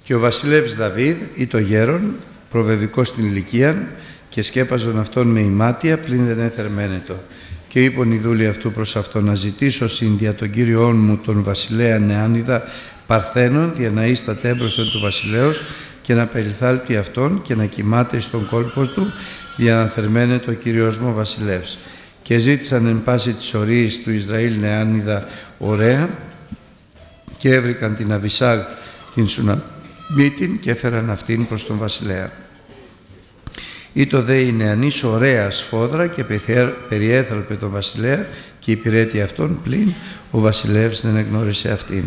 Και ο βασιλεύς Δαβίδ ή το γέρον, προβεβικός στην ηλικία, και σκέπαζον αυτόν με ημάτια, πλην δεν έθερμαίνετο. Και είπον οι δούλοι αυτού προς αυτόν, να ζητήσω συνδια τον Κύριόν μου τον βασιλέα Νεάνιδα Παρθένων, για να είστε τέμπροσθεν του βασιλέως, και να περιθάλπτει αυτόν και να κοιμάται στον κόλπο του, για να θερμαίνεται ο Κύριος μου βασιλεύς. Και ζήτησαν εν πάση της ορίης του Ισραήλ Νεάνιδα ωραία, και έβρικαν την Αβισάγ την Σουναμίτην και έφεραν αυτήν προς τον βασιλέα. Ήτο δε η νεανής ωραία σφόδρα και περιέθαλπε τον βασιλέα και υπηρέτη αυτόν, πλην ο βασιλεύς δεν εγνώρισε αυτήν.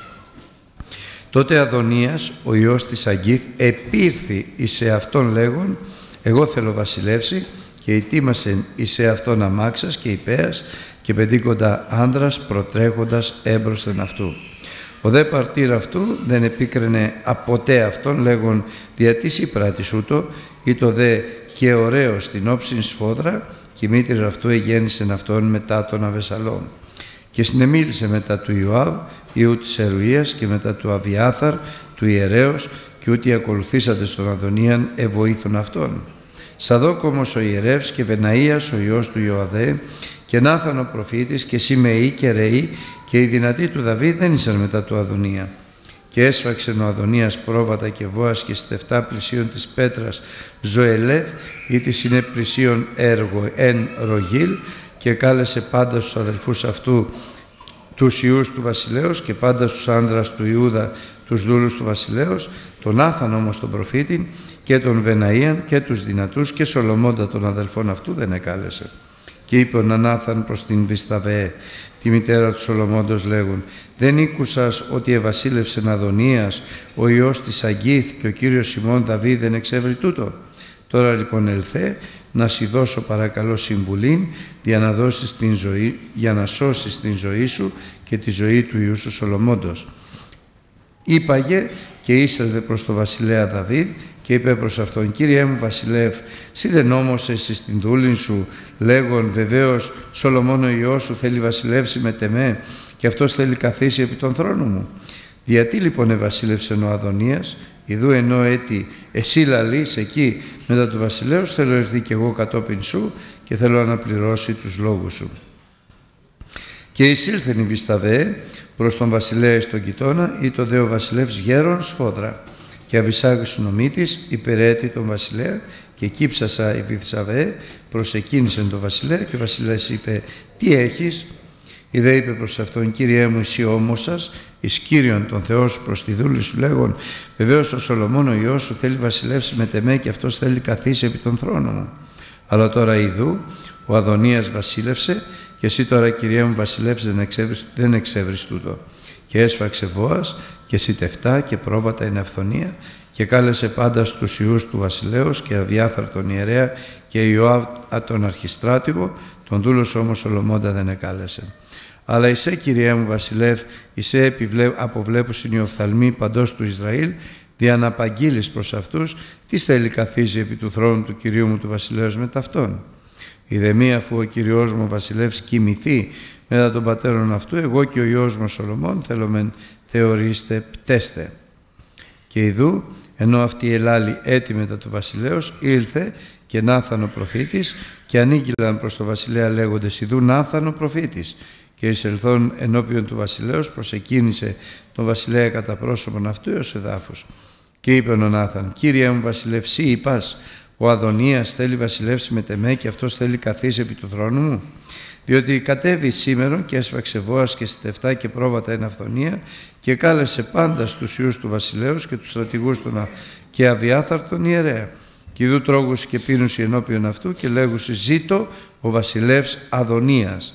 Τότε Αδωνίας, ο ιός της Αγκίθ, επήρθη εις αυτόν λέγον, εγώ θέλω βασιλεύσει, και ετοίμασεν εις αυτόν αμάξας και υπέας και 50 άνδρας προτρέχοντας έμπροσθεν αυτού. Ο δε παρτήρ αυτού δεν επίκρινε αποτέ αυτόν, λέγον, διατί υπράτης ούτω, ή το δε και ωραίο στην όψιν σφόδρα, και η μήτρη αυτού εγέννησεν αυτόν μετά των Αβεσαλών. Και συνεμίλησε μετά του Ιωάβ, ιού της Ερουίας, και μετά του Αβιάθαρ, του ιερέως, και ούτι ακολουθήσατε στον Αδωνίαν εβοήθουν αυτόν. Σαδόκ όμως ο ιερεύς και Βεναΐας ο ιός του Ιωαδέ, και Νάθαν ο προφήτης, και Σιμεή και Ρεή, και οι δυνατοί του Δαβίδ δεν ήσαν μετά του Αδωνία. Και έσφαξεν ο Αδωνίας πρόβατα και βόας και στεφτά πλησίων της πέτρας Ζωελέθ, ή της είναι πλησίων έργο εν Ρογίλ, και κάλεσε πάντα στους αδελφούς αυτού τους ιούς του βασιλέως και πάντα στους άνδρας του Ιούδα τους δούλους του βασιλέως, τον Νάθαν όμως τον προφήτη και τον Βεναΐαν και τους δυνατούς, και Σολομώντα των αδελφών αυτού δεν εκάλεσε. Και είπε ο Νάθαν προς την Βισταβέ, τη μητέρα του Σολομώντος, λέγουν, δεν ήκουσας ότι ευασίλευσεν Αδωνίας ο ιός της Αγκίθ και ο Κύριος Σιμών Δαβίδ δεν εξεύρει τούτο? Τώρα λοιπόν ελθέ να σοι δώσω παρακαλώ συμβουλήν για να σώσεις την ζωή σου και τη ζωή του ιού σου Σολομώντος. Είπαγε και ήσελθε προς το βασιλέα Δαβίδ και είπε προς αυτόν, Κύριε μου βασιλεύ, σύ δεν νόμωσες εις την δούλην σου, λέγον βεβαίως Σολομών ο ιός σου θέλει βασιλεύσει με τεμέ και αυτός θέλει καθίσει επί τον θρόνο μου? Γιατί λοιπόν ευασίλευσεν ο Αδωνίας? Ιδού ενώ έτη εσύ λαλείς εκεί μετά του βασιλέως, θέλω έρθει και εγώ κατόπιν σου και θέλω να πληρώσει τους λόγους σου. Και εισήλθεν η Βισταβέ προς τον βασιλέα εις τον κοιτώνα, ή το δε ο βασιλεύς γέρον σφόδρα. Και Αβισάγ Σουνομίτης υπηρέτη τον βασιλέα, και κύψασα η Βισταβέ προσεκίνησεν τον βασιλέα, και ο βασιλέας είπε, τι έχεις? Ιδέ είπε προς αυτόν, Κύριέ μου, εσύ όμωσας εις Κύριον τον Θεό σου προς τη δούλη σου, λέγον, βεβαίως ο Σολομών ο ιός σου θέλει βασιλεύσει με τεμέ και αυτός θέλει καθίσει επί τον θρόνο μου. Αλλά τώρα ιδού ο Αδωνίας βασίλευσε, και εσύ τώρα, Κυρία μου, βασιλεύς δεν εξεύρεις τούτο. Και έσφαξε Βόας και σιτευτά και πρόβατα εν αυθονία, και κάλεσε πάντα στους ιούς του βασιλέως και Αβιάθαρ τον ιερέα και Ιωάβ τον αρχιστράτηγο, τον δούλος όμως Σολομώντα δεν εκάλεσε. Αλλά εσέ, Κυρία μου βασιλεύ, εσέ αποβλέπουσιν οι οφθαλμοί παντός του Ισραήλ, δια να απαγγείλεις προς αυτούς, τι θέλει καθίζει επί του θρόνου του Κυρίου μου του βασιλέως με ταυτόν. Ιδεμή αφού ο Κυριός μου βασιλεύς κοιμηθεί μετά των πατέρων αυτού, εγώ και ο Υιός μου Σολομών θέλομεν θεωρείστε πτέστε. Και ιδού, ενώ αυτή ελάλη έτη μετά του βασιλέως, ήλθε και Νάθαν ο προφήτης, και ανήγγυλαν προς το βασιλέα λέγοντες, ιδού Νάθαν ο προφήτης. Και εισελθόν ενώπιον του βασιλέως προσεκίνησε τον βασιλέα κατά πρόσωπον αυτού έως εδάφους. Και είπε ο Νάθαν, Κύριε μου βασιλευσί, είπας, ο Αδωνίας θέλει βασιλεύσει με τεμέ και αυτός θέλει καθίσει επί του θρόνου μου? Διότι κατέβη σήμερον και έσφαξε Βόας και σιτευτά και πρόβατα εν αυθονία, και κάλεσε πάντα στους ιούς του βασιλέως και τους στρατηγούς του και Αβιάθαρ τον ιερέα. Και ιδού τρώγουσι και πίνουσι ενώπιον αυτού και λέγουσι, ζήτω ο βασιλεύς Αδωνίας.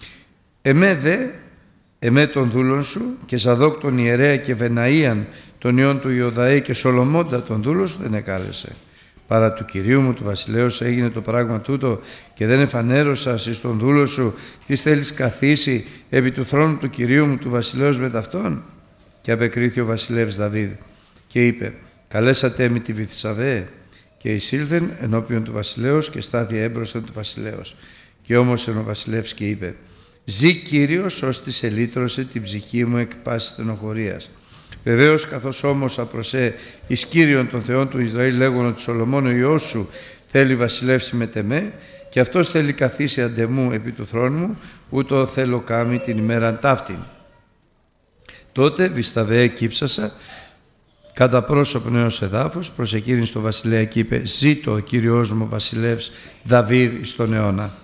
Εμέ τον δούλον σου και Σαδόκ τον ιερέα και Βεναΐαν τον ιόν του Ιωδαέ και Σολομώντα τον δούλον σου δεν εκάλεσε. Παρά του Κυρίου μου του βασιλέως έγινε το πράγμα τούτο, και δεν εφανέρωσας εις τον δούλο σου τι θέλεις καθίσει επί του θρόνου του Κυρίου μου του βασιλέως με ταυτόν? Και απεκρίθη ο βασιλεύς Δαβίδ και είπε, καλέσατε με τη Βηθσαβέ. Και εισήλθεν ενώπιον του βασιλέως και στάθη έμπροσθεν του βασιλέως. Και όμως ο βασιλεύς και είπε, ζη Κύριος ως της ελύτρωσε την ψυχή μου εκ πάσης στενοχωρίας. Βεβαίως, καθώς όμως απροσέ εις Κύριον των Θεών του Ισραήλ λέγον ότι Σολομών ο Υιός σου θέλει βασιλεύσει με τεμέ και αυτός θέλει καθίσει αντεμού επί του θρόνου μου, ούτω θέλω κάμει την ημέραν ταύτην. Τότε βισταβέ κύψασα κατά πρόσωπον έως εδάφους, προς εκείνης το βασιλέα και είπε «Ζήτω ο Κύριος μου βασιλεύς Δαβίδ εις τον αιώνα».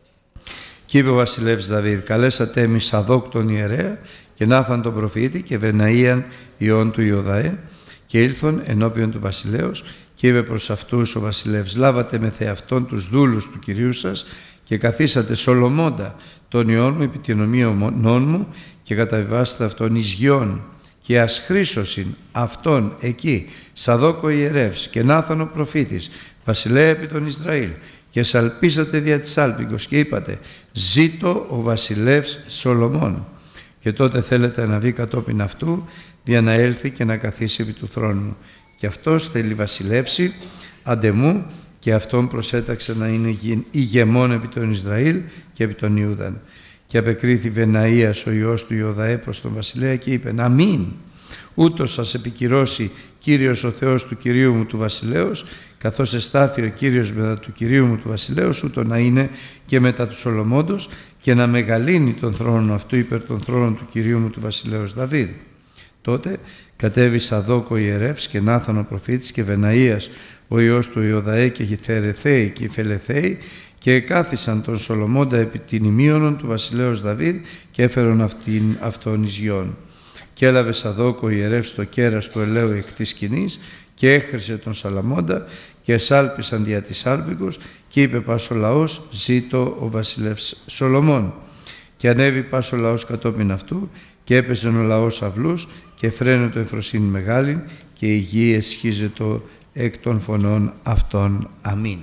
Και είπε ο βασιλεύς Δαβίδ «Καλέσατε μη Σαδόκ τον ιερέα και Νάθαν τον προφήτη και Βεναΐαν ιών του Ιωδαέ και ήλθον ενώπιον του βασιλέως και είπε προς αυτούς ο βασιλεύς «Λάβατε με θεαυτόν τους δούλους του Κυρίου σας και καθίσατε Σολομώντα τον ιών μου επί την ομοίωνών μου και καταβιβάσετε αυτόν εις γιον και ασχρήσωσιν αυτόν εκεί Σαδόκο ιερεύς και Νάθαν ο προφήτης βασιλέα επί τον Ισραήλ και σαλπίσατε δια της άλπικος και είπατε «Ζήτω ο βασιλεύς Σολομών». Και τότε θέλετε να βγει κατόπιν αυτού για να έλθει και να καθίσει επί του θρόνου μου. Και αυτός θέλει βασιλεύσει αντεμού και αυτόν προσέταξε να είναι ηγεμόν επί τον Ισραήλ και επί τον Ιούδαν. Και απεκρίθη Βεναΐας ο Υιός του Ιωδαέ προς τον βασιλέα και είπε «Αμήν, ούτως σας επικυρώσει Κύριος ο Θεός του Κυρίου μου του βασιλέως, καθώς εστάθη ο Κύριος μετά του Κυρίου μου του βασιλέως, ούτω να είναι και μετά του Σολομώντος και να μεγαλύνει τον θρόνο αυτού υπέρ των θρόνων του Κυρίου μου του βασιλέως Δαβίδ». Τότε κατέβη Σαδόκ ο ιερεύς και Νάθαν ο προφήτης και Βεναΐας ο Υιός του Ιωδαέ και Γηθερεθέη και Φελεθέη και εκάθισαν τον Σολομώντα επί την ημίωνον του βασιλέως Δαβίδ και έφερον αυτόν εις γιον. Και έλαβε Σαδόκ ο ιερεύς το κέρας του ελαίου εκ της σκηνής και έχρισε τον Σαλαμώντα και εσάλπισαν δια της άλπικος και είπε πας ο λαός «Ζήτω ο βασιλεύς Σολομών». Και ανέβη πας ο λαός κατόπιν αυτού και έπαιζε ο λαός αυλούς και φρένε το εφροσύνη μεγάλη και η γη εσχίζεται εκ των φωνών αυτών. Αμήν.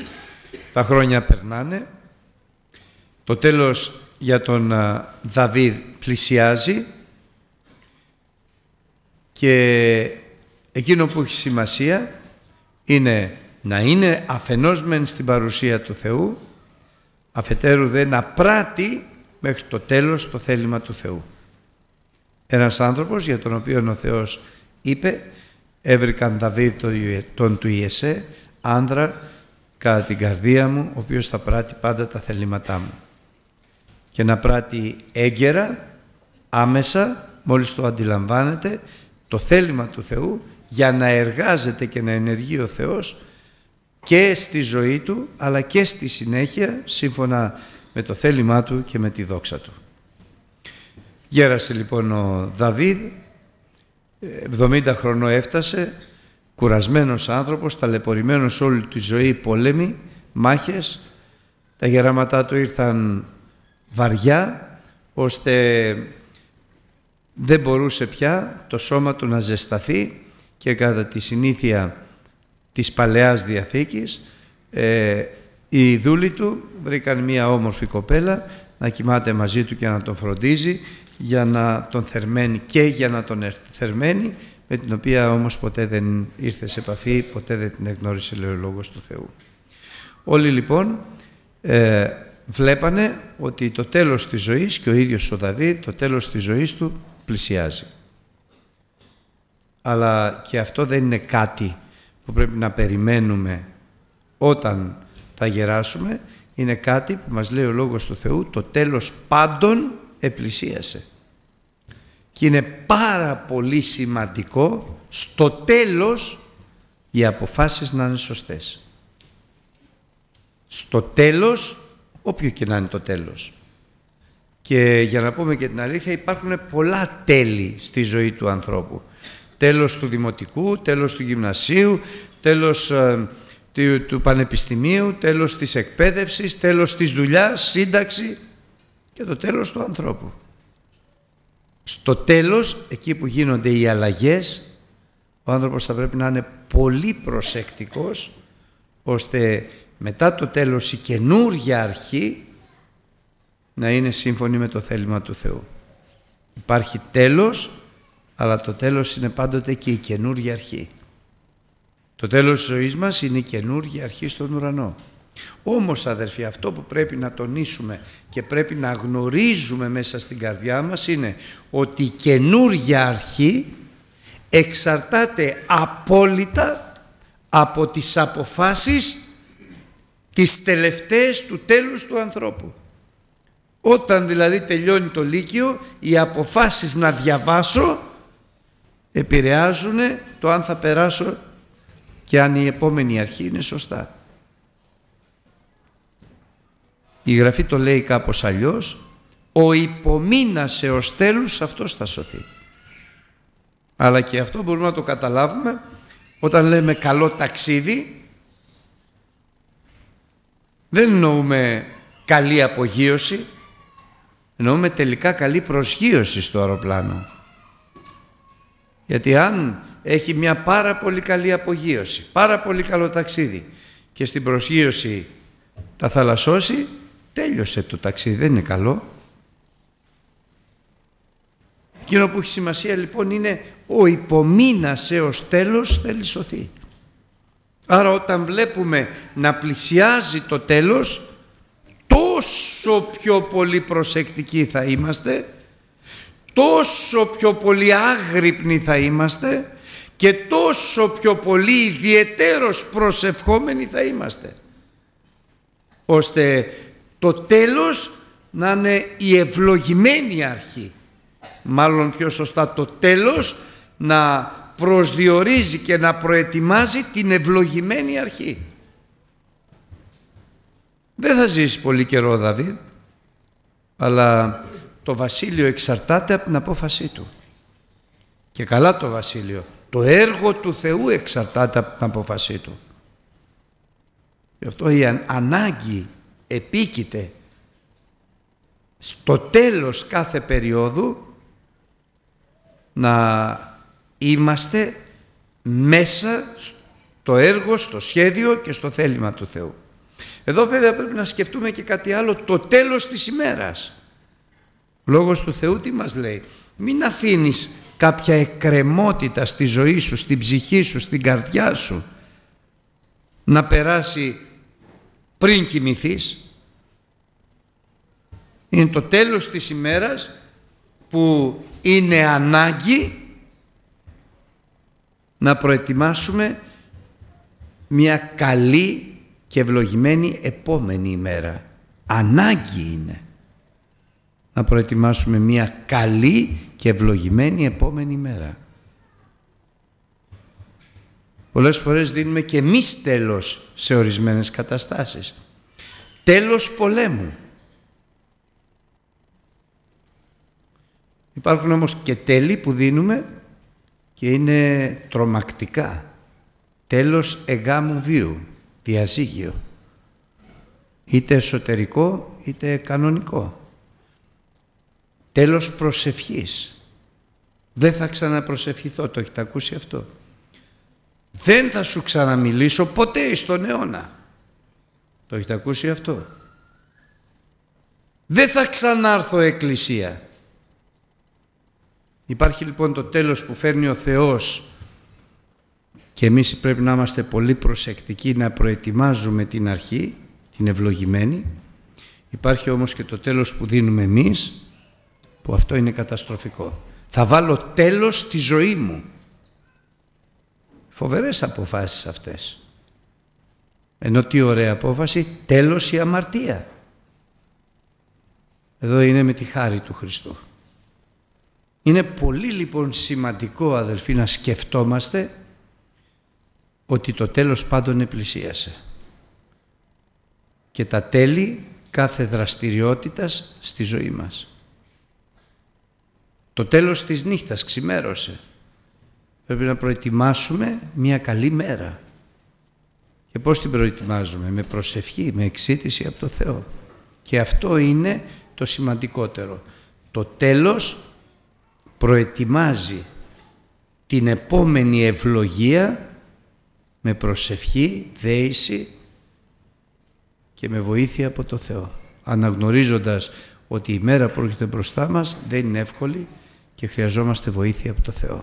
Τα χρόνια περνάνε, το τέλος για τον Δαβίδ πλησιάζει και εκείνο που έχει σημασία είναι να είναι αφενός μεν στην παρουσία του Θεού, αφετέρου δε να πράττει μέχρι το τέλος το θέλημα του Θεού. Ένας άνθρωπος για τον οποίο ο Θεός είπε «Έβρικαν Δαβίδ τον του Ιεσέ, άνδρα κατά την καρδία μου, ο οποίος θα πράττει πάντα τα θελήματά μου». Και να πράττει έγκαιρα, άμεσα, μόλις το αντιλαμβάνεται, το θέλημα του Θεού για να εργάζεται και να ενεργεί ο Θεός και στη ζωή του, αλλά και στη συνέχεια, σύμφωνα με το θέλημά του και με τη δόξα του. Γέρασε λοιπόν ο Δαβίδ, 70 χρονών έφτασε, κουρασμένος άνθρωπος, ταλαιπωρημένος όλη τη ζωή, πόλεμοι, μάχες, τα γεράματά του ήρθαν βαριά, ώστε δεν μπορούσε πια το σώμα του να ζεσταθεί και κατά τη συνήθεια της Παλαιάς Διαθήκης οι δούλοι του βρήκαν μία όμορφη κοπέλα να κοιμάται μαζί του και να τον φροντίζει για να τον θερμαίνει και για να τον θερμαίνει, με την οποία όμως ποτέ δεν ήρθε σε επαφή, ποτέ δεν την εγνώρισε, λέει ο Λόγος του Θεού. Όλοι λοιπόν βλέπανε ότι το τέλος της ζωής, και ο ίδιος ο Δαβίδ, το τέλος της ζωής του πλησιάζει. Αλλά και αυτό δεν είναι κάτι που πρέπει να περιμένουμε όταν θα γεράσουμε, είναι κάτι που μας λέει ο Λόγος του Θεού, το τέλος πάντων επλησίασε. Και είναι πάρα πολύ σημαντικό στο τέλος οι αποφάσεις να είναι σωστές. Στο τέλος, όποιο και να είναι το τέλος. Και για να πούμε και την αλήθεια, υπάρχουν πολλά τέλη στη ζωή του ανθρώπου. Τέλος του δημοτικού, τέλος του γυμνασίου, τέλος του πανεπιστημίου, τέλος της εκπαίδευσης, τέλος της δουλειάς, σύνταξη και το τέλος του ανθρώπου. Στο τέλος, εκεί που γίνονται οι αλλαγές, ο άνθρωπος θα πρέπει να είναι πολύ προσεκτικός, ώστε μετά το τέλος η καινούργια αρχή να είναι σύμφωνη με το θέλημα του Θεού. Υπάρχει τέλος, αλλά το τέλος είναι πάντοτε και η καινούργια αρχή. Το τέλος της ζωής μας είναι η καινούργια αρχή στον ουρανό. Όμως, αδερφοί, αυτό που πρέπει να τονίσουμε και πρέπει να γνωρίζουμε μέσα στην καρδιά μας είναι ότι η καινούργια αρχή εξαρτάται απόλυτα από τις αποφάσεις τις τελευταίες του τέλους του ανθρώπου. Όταν δηλαδή τελειώνει το Λύκειο, οι αποφάσεις να διαβάσω επηρεάζουν το αν θα περάσω και αν η επόμενη αρχή είναι σωστά. Η Γραφή το λέει κάπως αλλιώς: ο υπομείνας έως τέλους αυτός θα σωθεί. Αλλά και αυτό μπορούμε να το καταλάβουμε όταν λέμε καλό ταξίδι. Δεν εννοούμε καλή απογείωση, εννοούμε τελικά καλή προσγείωση στο αεροπλάνο. Γιατί αν έχει μια πάρα πολύ καλή απογείωση, πάρα πολύ καλό ταξίδι και στην προσγείωση τα θαλασσώσει, τέλειωσε το ταξίδι, δεν είναι καλό. Εκείνο που έχει σημασία λοιπόν είναι ο υπομείνας έως τέλος θέλει σωθεί. Άρα όταν βλέπουμε να πλησιάζει το τέλος, τόσο πιο πολύ προσεκτικοί θα είμαστε, τόσο πιο πολύ άγρυπνοι θα είμαστε και τόσο πιο πολύ ιδιαιτέρως προσευχόμενοι θα είμαστε, ώστε το τέλος να είναι η ευλογημένη αρχή. Μάλλον πιο σωστά το τέλος να προσδιορίζει και να προετοιμάζει την ευλογημένη αρχή. Δεν θα ζήσει πολύ καιρό ο Δαβίδ, αλλά το βασίλειο εξαρτάται από την απόφασή του. Και καλά το βασίλειο. Το έργο του Θεού εξαρτάται από την απόφασή του. Γι' αυτό η ανάγκη επίκειται στο τέλος κάθε περίοδου να είμαστε μέσα στο έργο, στο σχέδιο και στο θέλημα του Θεού. Εδώ βέβαια πρέπει να σκεφτούμε και κάτι άλλο, το τέλος της ημέρας. Ο Λόγος του Θεού τι μας λέει? Μην αφήνεις κάποια εκκρεμότητα στη ζωή σου, στην ψυχή σου, στην καρδιά σου να περάσει πριν κοιμηθείς. Είναι το τέλος της ημέρας που είναι ανάγκη να προετοιμάσουμε μια καλή και ευλογημένη επόμενη ημέρα. Ανάγκη είναι να προετοιμάσουμε μια καλή και ευλογημένη επόμενη ημέρα. Πολλές φορές δίνουμε και εμείς τέλος σε ορισμένες καταστάσεις. Τέλος πολέμου. Υπάρχουν όμως και τέλη που δίνουμε και είναι τρομακτικά. Τέλος εγγάμου βίου, διαζύγιο. Είτε εσωτερικό είτε κανονικό. Τέλος προσευχής. Δεν θα ξαναπροσευχηθώ, το έχετε ακούσει αυτό? Δεν θα σου ξαναμιλήσω ποτέ στον αιώνα. Το έχετε ακούσει αυτό? Δεν θα ξανάρθω εκκλησία. Υπάρχει λοιπόν το τέλος που φέρνει ο Θεός και εμείς πρέπει να είμαστε πολύ προσεκτικοί να προετοιμάζουμε την αρχή, την ευλογημένη. Υπάρχει όμως και το τέλος που δίνουμε εμείς, που αυτό είναι καταστροφικό. Θα βάλω τέλος στη ζωή μου. Φοβερές αποφάσεις αυτές. Ενώ τι ωραία απόφαση, τέλος η αμαρτία. Εδώ είναι με τη χάρη του Χριστού. Είναι πολύ λοιπόν σημαντικό, αδελφοί, να σκεφτόμαστε ότι το τέλος πάντων επλησίασε. Και τα τέλη κάθε δραστηριότητας στη ζωή μας. Το τέλος της νύχτας ξημέρωσε. Πρέπει να προετοιμάσουμε μια καλή μέρα. Και πώς την προετοιμάζουμε? Με προσευχή, με εξήτηση από το Θεό. Και αυτό είναι το σημαντικότερο. Το τέλος προετοιμάζει την επόμενη ευλογία με προσευχή, δέηση και με βοήθεια από το Θεό. Αναγνωρίζοντας ότι η μέρα που έρχεται μπροστά μας δεν είναι εύκολη και χρειαζόμαστε βοήθεια από το Θεό.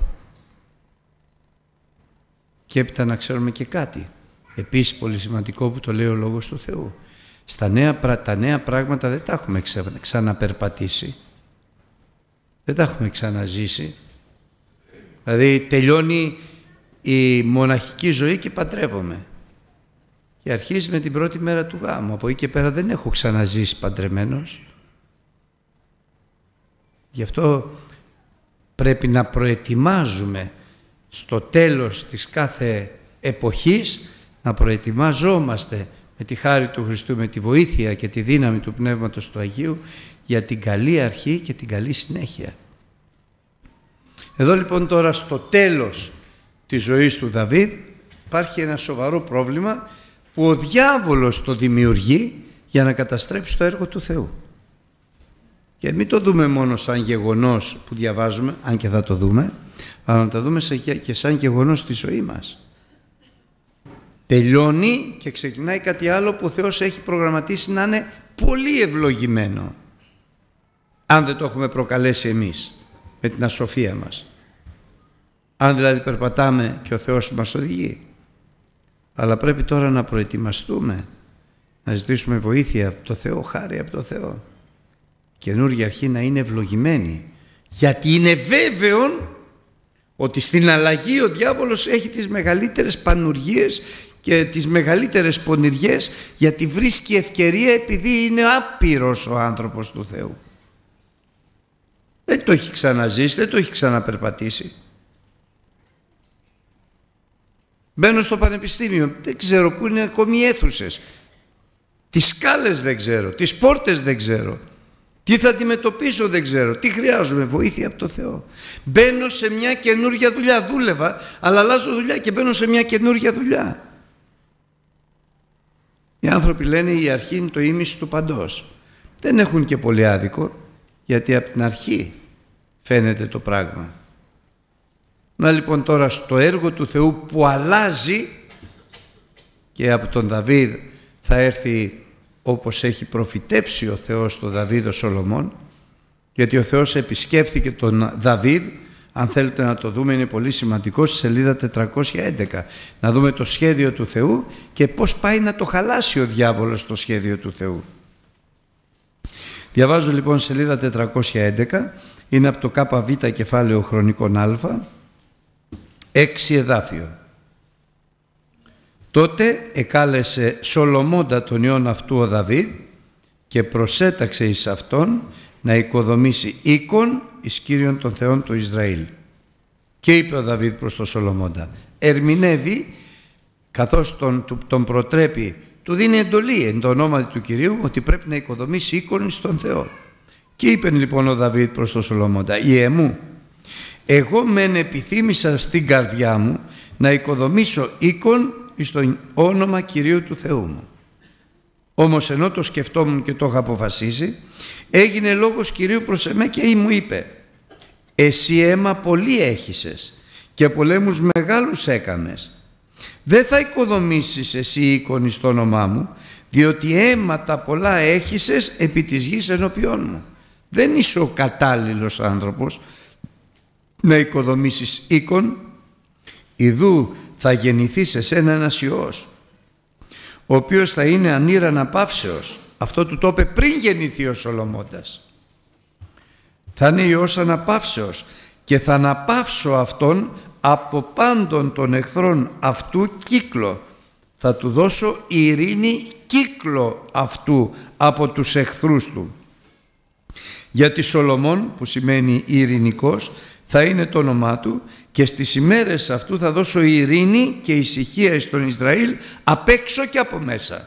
Και έπειτα να ξέρουμε και κάτι, επίσης πολύ σημαντικό που το λέει ο Λόγος του Θεού. Τα νέα πράγματα δεν τα έχουμε ξαναπερπατήσει, δεν τα έχουμε ξαναζήσει. Δηλαδή τελειώνει η μοναχική ζωή και παντρεύομαι. Και αρχίζει με την πρώτη μέρα του γάμου. Από εκεί και πέρα δεν έχω ξαναζήσει παντρεμένος. Γι' αυτό πρέπει να προετοιμάζουμε στο τέλος της κάθε εποχής, να προετοιμάζομαστε με τη χάρη του Χριστού, με τη βοήθεια και τη δύναμη του Πνεύματος του Αγίου για την καλή αρχή και την καλή συνέχεια. Εδώ λοιπόν τώρα στο τέλος της ζωής του Δαβίδ υπάρχει ένα σοβαρό πρόβλημα που ο διάβολος το δημιουργεί για να καταστρέψει το έργο του Θεού. Και μην το δούμε μόνο σαν γεγονός που διαβάζουμε, αν και θα το δούμε, αλλά να το δούμε και σαν γεγονός στη ζωή μας. Τελειώνει και ξεκινάει κάτι άλλο που ο Θεός έχει προγραμματίσει να είναι πολύ ευλογημένο, αν δεν το έχουμε προκαλέσει εμείς με την ασοφία μας. Αν δηλαδή περπατάμε και ο Θεός μας οδηγεί. Αλλά πρέπει τώρα να προετοιμαστούμε, να ζητήσουμε βοήθεια από το Θεό, χάρη από το Θεό. Καινούργια αρχή να είναι ευλογημένη, γιατί είναι βέβαιο ότι στην αλλαγή ο διάβολος έχει τις μεγαλύτερες πανουργίες και τις μεγαλύτερες πονηριές, γιατί βρίσκει ευκαιρία επειδή είναι άπειρος ο άνθρωπος του Θεού. Δεν το έχει ξαναζήσει, δεν το έχει ξαναπερπατήσει. Μπαίνω στο πανεπιστήμιο, δεν ξέρω πού είναι ακόμη οι αίθουσες. Τις σκάλες δεν ξέρω, τις πόρτες δεν ξέρω. Τι θα αντιμετωπίσω δεν ξέρω, τι χρειάζομαι, βοήθεια από το Θεό. Μπαίνω σε μια καινούργια δουλειά, δούλευα, αλλά αλλάζω δουλειά και μπαίνω σε μια καινούργια δουλειά. Οι άνθρωποι λένε η αρχή είναι το ήμιση του παντός. Δεν έχουν και πολύ άδικο, γιατί από την αρχή φαίνεται το πράγμα. Να λοιπόν τώρα στο έργο του Θεού που αλλάζει, και από τον Δαβίδ θα έρθει όπως έχει προφητέψει ο Θεός στον Δαβίδ ο Σολομών, γιατί ο Θεός επισκέφθηκε τον Δαβίδ, αν θέλετε να το δούμε είναι πολύ σημαντικό, στη σελίδα 411, να δούμε το σχέδιο του Θεού και πώς πάει να το χαλάσει ο διάβολος το σχέδιο του Θεού. Διαβάζω λοιπόν σελίδα 411, είναι από το ΚΒ κεφάλαιο χρονικών Α, 6 εδάφιο. Τότε εκάλεσε Σολομώντα τον ιόν αυτού ο Δαβίδ και προσέταξε εις αυτόν να οικοδομήσει οίκον εις Κύριον των Θεών του Ισραήλ. Και είπε ο Δαβίδ προς τον Σολομώντα, ερμηνεύει καθώς τον προτρέπει, του δίνει εντολή εν το όνομα του Κυρίου ότι πρέπει να οικοδομήσει οίκον εις τον Θεό. Και είπε λοιπόν ο Δαβίδ προς τον Σολομώντα, Ιε μου, εγώ μεν επιθύμησα στην καρδιά μου να οικοδομήσω οίκον εις το όνομα Κυρίου του Θεού μου. Όμως ενώ το σκεφτόμουν και το είχα αποφασίσει, έγινε λόγος Κυρίου προς εμέ και μου είπε, εσύ αίμα πολύ έχησες και πολέμους μεγάλους έκαμες. Δεν θα οικοδομήσεις εσύ οίκον εις το όνομά μου, διότι αίματα πολλά έχησες επί της γης ενώπιόν μου. Δεν είσαι ο κατάλληλος άνθρωπος να οικοδομήσεις οίκον. Ιδού θα γεννηθεί σε σένα ένας Υιός, ο οποίος θα είναι ανήρα αναπαύσεως. Αυτό του το είπε πριν γεννηθεί ο Σολομώντας. Θα είναι Υιός αναπαύσεως και θα αναπαύσω αυτόν από πάντων των εχθρών αυτού κύκλο. Θα του δώσω ειρήνη κύκλο αυτού από τους εχθρούς του. Γιατί Σολομών, που σημαίνει ειρηνικός, θα είναι το όνομά του και στις ημέρες αυτού θα δώσω ειρήνη και ησυχία στον Ισραήλ απ' έξω και από μέσα.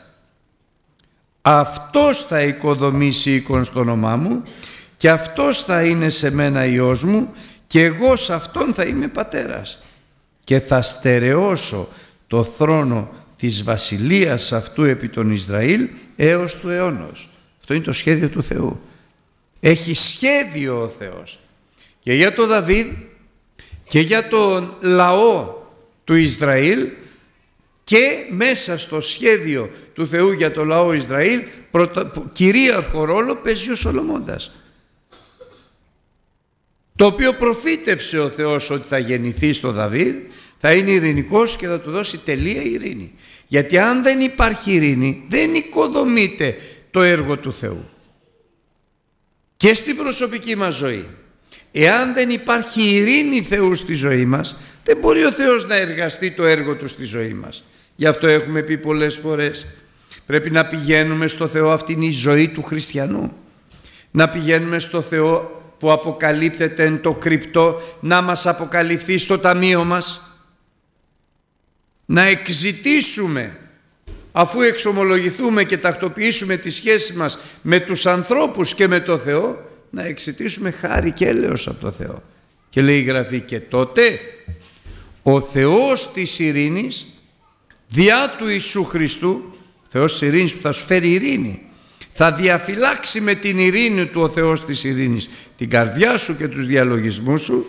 Αυτός θα οικοδομήσει οίκον στο όνομά μου και αυτός θα είναι σε μένα Υιός μου και εγώ σε αυτόν θα είμαι πατέρας και θα στερεώσω το θρόνο της βασιλείας αυτού επί τον Ισραήλ έως του αιώνος. Αυτό είναι το σχέδιο του Θεού. Έχει σχέδιο ο Θεός και για τον Δαβίδ και για τον λαό του Ισραήλ, και μέσα στο σχέδιο του Θεού για το λαό Ισραήλ κυρίαρχο ρόλο παίζει ο Σολομώντας, το οποίο προφήτευσε ο Θεός ότι θα γεννηθεί στο Δαβίδ, θα είναι ειρηνικός και θα του δώσει τελεία ειρήνη. Γιατί αν δεν υπάρχει ειρήνη δεν οικοδομείται το έργο του Θεού. Και στην προσωπική μας ζωή, Εάν δεν υπάρχει ειρήνη Θεού στη ζωή μας, δεν μπορεί ο Θεός να εργαστεί το έργο Του στη ζωή μας. Γι' αυτό έχουμε πει πολλές φορές, πρέπει να πηγαίνουμε στο Θεό, αυτή είναι η ζωή του χριστιανού. Να πηγαίνουμε στο Θεό που αποκαλύπτεται εν το κρυπτό, να μας αποκαλυφθεί στο ταμείο μας. Να εκζητήσουμε, αφού εξομολογηθούμε και τακτοποιήσουμε τις σχέσεις μας με τους ανθρώπους και με το Θεό, να εξητήσουμε χάρη και έλεος από το Θεό. Και λέει η Γραφή, και τότε ο Θεός της ειρήνης, διά του Ιησού Χριστού, Θεός της ειρήνης που θα σου φέρει ειρήνη, θα διαφυλάξει με την ειρήνη Του ο Θεός της ειρήνης την καρδιά σου και τους διαλογισμούς σου,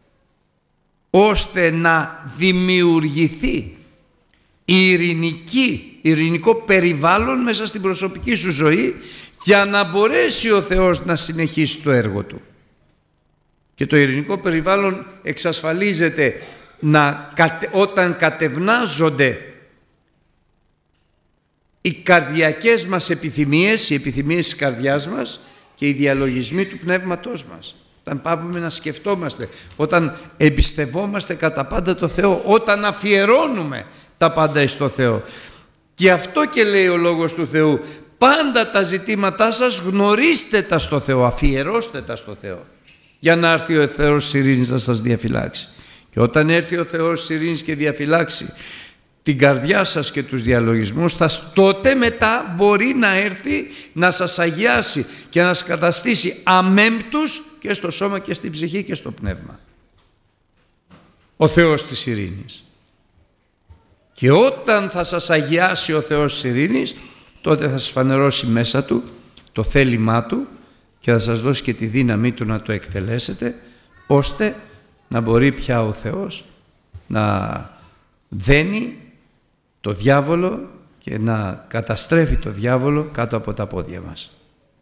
ώστε να δημιουργηθεί ειρηνικό περιβάλλον μέσα στην προσωπική σου ζωή, για να μπορέσει ο Θεός να συνεχίσει το έργο Του. Και το ειρηνικό περιβάλλον εξασφαλίζεται όταν κατευνάζονται οι καρδιακές μας επιθυμίες, οι επιθυμίες της καρδιάς μας και οι διαλογισμοί του πνεύματός μας. Όταν πάβουμε να σκεφτόμαστε, όταν εμπιστευόμαστε κατά πάντα το Θεό, όταν αφιερώνουμε τα πάντα στο Θεό. Και αυτό και λέει ο Λόγος του Θεού, πάντα τα ζητήματά σας γνωρίστε τα στο Θεό, αφιερώστε τα στο Θεό, για να έρθει ο Θεός της ειρήνης να σας διαφυλάξει. Και όταν έρθει ο Θεός της ειρήνης και διαφυλάξει την καρδιά σας και τους διαλογισμούς σας, τότε μετά μπορεί να έρθει να σας αγιάσει και να σας καταστήσει αμέμπτους και στο σώμα και στην ψυχή και στο πνεύμα. Ο Θεός της ειρήνης. Και όταν θα σας αγιάσει ο Θεός της ειρήνης, τότε θα σας φανερώσει μέσα Του το θέλημά Του και θα σας δώσει και τη δύναμή Του να το εκτελέσετε, ώστε να μπορεί πια ο Θεός να δένει το διάβολο και να καταστρέφει το διάβολο κάτω από τα πόδια μας.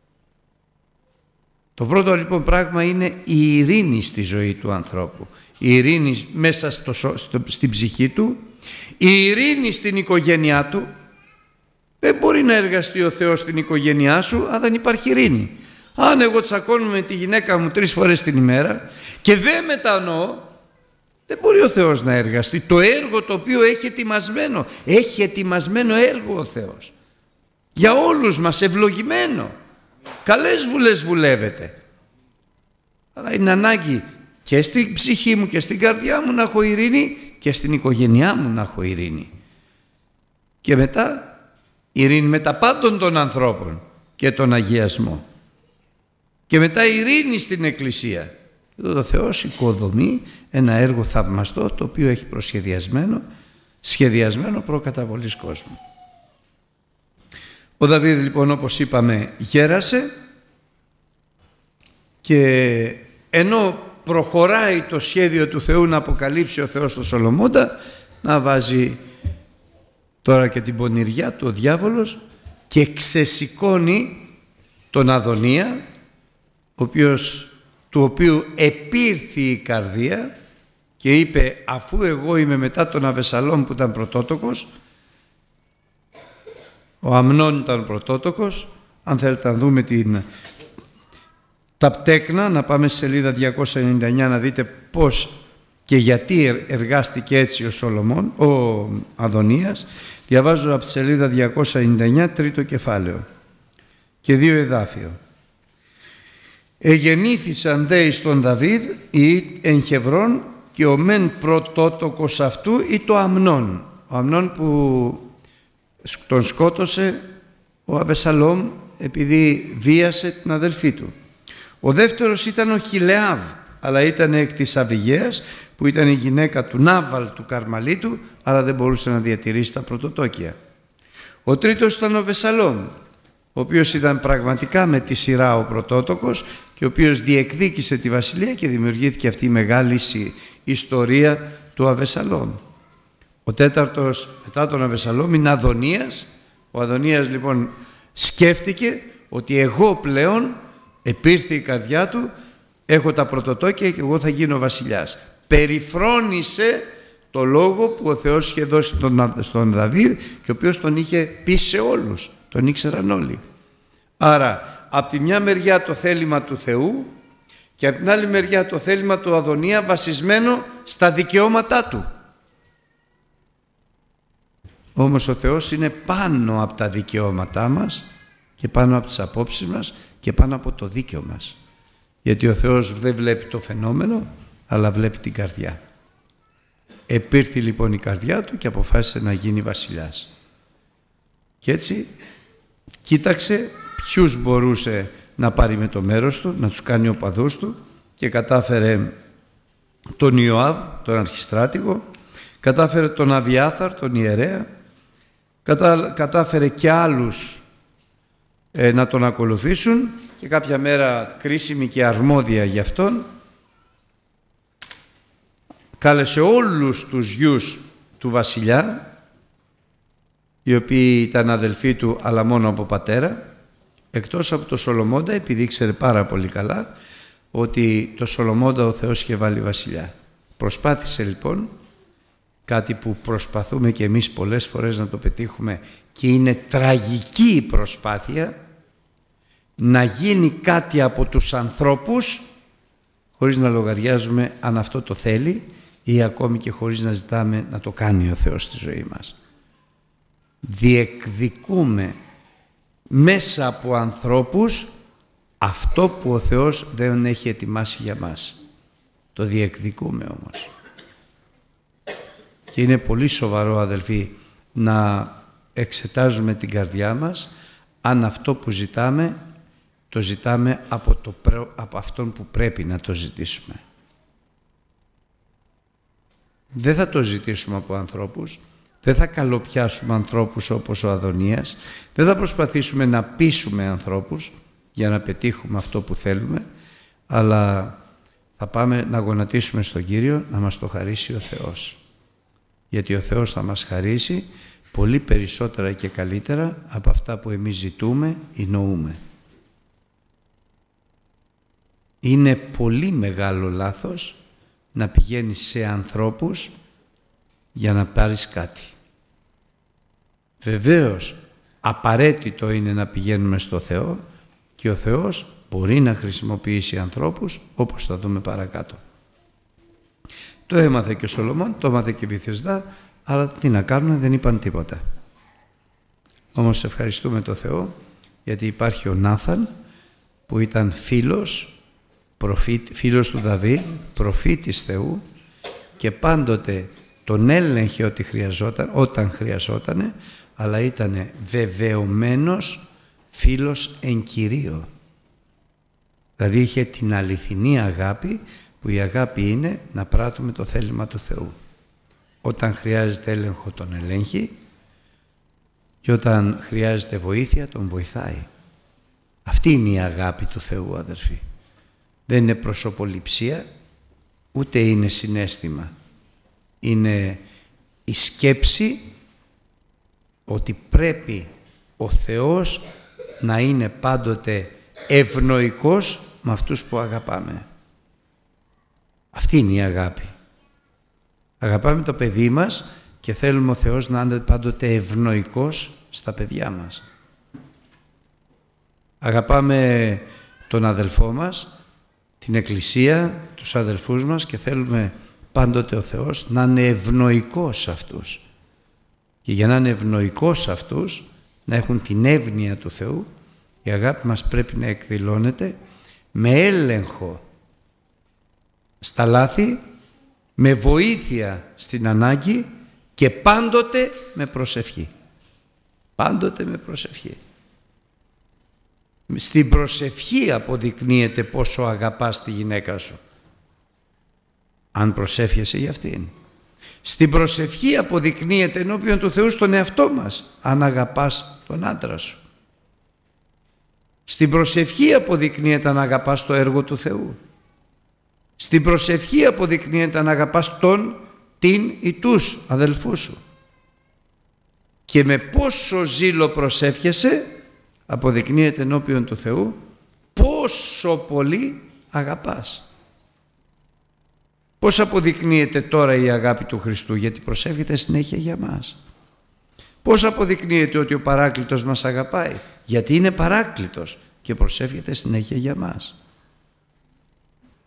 Το πρώτο λοιπόν πράγμα είναι η ειρήνη στη ζωή του ανθρώπου. Η ειρήνη μέσα στην ψυχή του, η ειρήνη στην οικογένειά του. Δεν μπορεί να εργαστεί ο Θεός στην οικογένειά σου αν δεν υπάρχει ειρήνη. Αν εγώ τσακώνομαι με τη γυναίκα μου 3 φορές την ημέρα και δεν μετανοώ, δεν μπορεί ο Θεός να εργαστεί το έργο το οποίο έχει ετοιμασμένο. Έχει ετοιμασμένο έργο ο Θεός για όλους μας, ευλογημένο. Καλές βουλές βουλεύεται. Αλλά είναι ανάγκη και στην ψυχή μου και στην καρδιά μου να έχω ειρήνη και στην οικογένειά μου να έχω ειρήνη. Και μετά ειρήνη με τα πάντων των ανθρώπων και τον αγιασμό. Και μετά ειρήνη στην Εκκλησία. Εδώ ο Θεός οικοδομεί ένα έργο θαυμαστό, το οποίο έχει σχεδιασμένο προκαταβολής κόσμου. Ο Δαβίδ λοιπόν, όπως είπαμε, γέρασε και ενώ προχωράει το σχέδιο του Θεού να αποκαλύψει ο Θεός τον Σολομώντα, να βάζει τώρα και την πονηριά του ο διάβολος και ξεσηκώνει τον Αδωνία, του οποίου επήρθη η καρδία και είπε, αφού εγώ είμαι μετά τον Αβεσαλόμ που ήταν πρωτότοκος, ο Αμνών ήταν πρωτότοκος. Αν θέλετε να δούμε τα πτέκνα, να πάμε στη σελίδα 299 να δείτε πώς και γιατί εργάστηκε έτσι ο Αδωνίας. Διαβάζω από τη σελίδα 299, τρίτο κεφάλαιο και 2 εδάφιο. Εγεννήθησαν δε εις τον Δαβίδ ή εν Χεβρών και ο μεν πρωτότοκος αυτού ή το Αμνών. Ο Αμνών που τον σκότωσε ο Αβεσαλόμ επειδή βίασε την αδελφή του. Ο δεύτερος ήταν ο Χιλεάβ, αλλά ήταν εκ της Αβιγαίας, που ήταν η γυναίκα του Νάβαλ του Καρμαλίτου, αλλά δεν μπορούσε να διατηρήσει τα πρωτοτόκια. Ο τρίτος ήταν ο Αβεσαλόμ, ο οποίος ήταν πραγματικά με τη σειρά ο πρωτότοκος και ο οποίος διεκδίκησε τη βασιλεία και δημιουργήθηκε αυτή η μεγάλη ιστορία του Αβεσαλόμ. Ο τέταρτος μετά τον Αβεσαλόμ είναι Αδωνίας. Ο Αδωνίας λοιπόν σκέφτηκε ότι εγώ πλέον, επήρθε η καρδιά του, έχω τα πρωτοτόκια και εγώ θα γίνω βασιλιάς. Περιφρόνησε το λόγο που ο Θεός είχε δώσει στον Δαβίδ και ο οποίος τον είχε πει σε όλους, τον ήξεραν όλοι. Άρα από τη μια μεριά το θέλημα του Θεού Και από την άλλη μεριά το θέλημα του Αδωνία βασισμένο στα δικαιώματά του. Όμως ο Θεός είναι πάνω από τα δικαιώματά μας και πάνω από τις απόψεις μας και πάνω από το δίκαιο μας. Γιατί ο Θεός δεν βλέπει το φαινόμενο, αλλά βλέπει την καρδιά. Επήρθη λοιπόν η καρδιά του και αποφάσισε να γίνει βασιλιάς. Και έτσι κοίταξε ποιους μπορούσε να πάρει με το μέρος του, να τους κάνει οπαδούς του, και κατάφερε τον Ιωάβ, τον αρχιστράτηγο, κατάφερε τον Αβιάθαρ, τον ιερέα, κατάφερε και άλλους να τον ακολουθήσουν, και κάποια μέρα κρίσιμη και αρμόδια για αυτόν κάλεσε όλους τους γιους του βασιλιά, οι οποίοι ήταν αδελφοί του αλλά μόνο από πατέρα, εκτός από το Σολομώντα, επειδή ήξερε πάρα πολύ καλά ότι το Σολομώντα ο Θεός είχε βάλει βασιλιά. Προσπάθησε λοιπόν κάτι που προσπαθούμε και εμείς πολλές φορές να το πετύχουμε, και είναι τραγική η προσπάθεια, να γίνει κάτι από τους ανθρώπους χωρίς να λογαριάζουμε αν αυτό το θέλει, ή ακόμη και χωρίς να ζητάμε να το κάνει ο Θεός στη ζωή μας. Διεκδικούμε μέσα από ανθρώπους αυτό που ο Θεός δεν έχει ετοιμάσει για μας. Το διεκδικούμε όμως. Και είναι πολύ σοβαρό, αδελφοί, να εξετάζουμε την καρδιά μας, αν αυτό που ζητάμε το ζητάμε από αυτόν που πρέπει να το ζητήσουμε. Δεν θα το ζητήσουμε από ανθρώπους, δεν θα καλοπιάσουμε ανθρώπους όπως ο Αδωνίας, δεν θα προσπαθήσουμε να πείσουμε ανθρώπους για να πετύχουμε αυτό που θέλουμε, αλλά θα πάμε να γονατίσουμε στον Κύριο να μας το χαρίσει ο Θεός. Γιατί ο Θεός θα μας χαρίσει πολύ περισσότερα και καλύτερα από αυτά που εμείς ζητούμε ή νοούμε. Είναι πολύ μεγάλο λάθος να πηγαίνεις σε ανθρώπους για να πάρεις κάτι. Βεβαίως απαραίτητο είναι να πηγαίνουμε στο Θεό, και ο Θεός μπορεί να χρησιμοποιήσει ανθρώπους, όπως θα δούμε παρακάτω. Το έμαθε και ο Σολομών, το έμαθε και η Βηθεσδά, αλλά τι να κάνουν, δεν είπαν τίποτα. Όμως ευχαριστούμε τον Θεό, γιατί υπάρχει ο Νάθαν που ήταν φίλος του Δαβίδ, προφήτης Θεού, και πάντοτε τον έλεγχε όταν χρειαζότανε, αλλά ήταν βεβαιωμένος φίλος εν Κυρίω. Δηλαδή είχε την αληθινή αγάπη, που η αγάπη είναι να πράττουμε το θέλημα του Θεού. Όταν χρειάζεται έλεγχο τον ελέγχει, και όταν χρειάζεται βοήθεια τον βοηθάει. Αυτή είναι η αγάπη του Θεού, αδερφοί. Δεν είναι προσωποληψία, ούτε είναι συναίσθημα. Είναι η σκέψη ότι πρέπει ο Θεός να είναι πάντοτε ευνοϊκός με αυτούς που αγαπάμε. Αυτή είναι η αγάπη. Αγαπάμε το παιδί μας και θέλουμε ο Θεός να είναι πάντοτε ευνοϊκός στα παιδιά μας. Αγαπάμε τον αδελφό μας, την Εκκλησία, τους αδελφούς μας, και θέλουμε πάντοτε ο Θεός να είναι ευνοϊκός σε αυτούς. Και για να είναι ευνοϊκός σε αυτούς, να έχουν την εύνοια του Θεού, η αγάπη μας πρέπει να εκδηλώνεται με έλεγχο στα λάθη, με βοήθεια στην ανάγκη και πάντοτε με προσευχή. Πάντοτε με προσευχή. Στην προσευχή αποδεικνύεται πόσο αγαπάς τη γυναίκα σου, αν προσεύχεσαι για αυτήν. Στην προσευχή αποδεικνύεται ενώπιον του Θεού στον εαυτό μας, αν αγαπάς τον άντρα σου. Στην προσευχή αποδεικνύεται αν αγαπάς το έργο του Θεού. Στην προσευχή αποδεικνύεται αν αγαπάς την ή τους αδελφούς σου. Και με πόσο ζήλο προσεύχεσαι, αποδεικνύεται ενώπιον του Θεού πόσο πολύ αγαπάς. Πώς αποδεικνύεται τώρα η αγάπη του Χριστού? Γιατί προσεύχεται συνέχεια για μας. Πώς αποδεικνύεται ότι ο Παράκλητος μας αγαπάει? Γιατί είναι Παράκλητος και προσεύχεται συνέχεια για μας.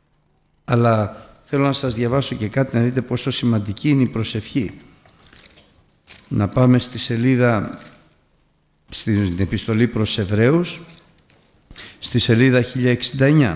Αλλά θέλω να σας διαβάσω και κάτι να δείτε πόσο σημαντική είναι η προσευχή. Να πάμε στη σελίδα, στην επιστολή προς Εβραίους, στη σελίδα 1069.